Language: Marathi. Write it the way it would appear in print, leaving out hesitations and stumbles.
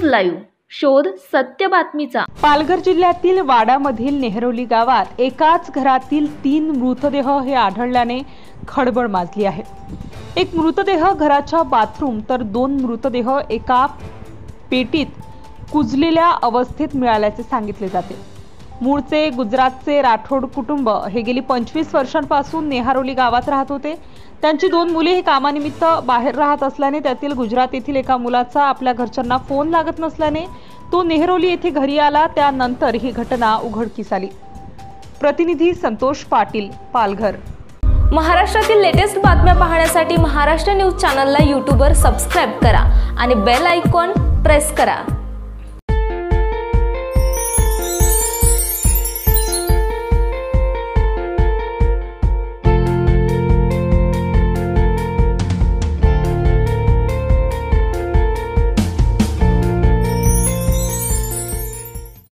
लाईव्ह, शोध सत्य बातमीचा। पालघर जिल्ह्यातील वाडामधील नेहरोली गावात एकाच घरातील 3 मृतदेह हे आढळल्याने खळबळ माजली आहे। एक मृतदेह घराच्या बाथरूम तर 2 मृतदेह एका पेटीत कुजलेल्या अवस्थेत मिळाल्याचे सांगितले जाते। मूळचे गुजरातचे राठोड कुटुंब हे गेली 25 वर्षांपासून नेहरोली गावात राहत होते। त्यांची 2 मुले ही कामानिमित्त बाहेर राहत असल्याने त्यातील गुजरात येथील एका मुलाचा आपल्या घरच्यांना फोन लागत नसल्याने तो नेहरोली येथे घरी आला। त्यानंतर ही घटना उघडकीस आली। प्रतिनिधी संतोष पाटील, पालघर। महाराष्ट्रातील लेटेस्ट बातम्या पाहण्यासाठी महाराष्ट्र न्यूज चॅनलला यूट्यूबवर सबस्क्राइब करा आणि बेल आयकॉन प्रेस करा।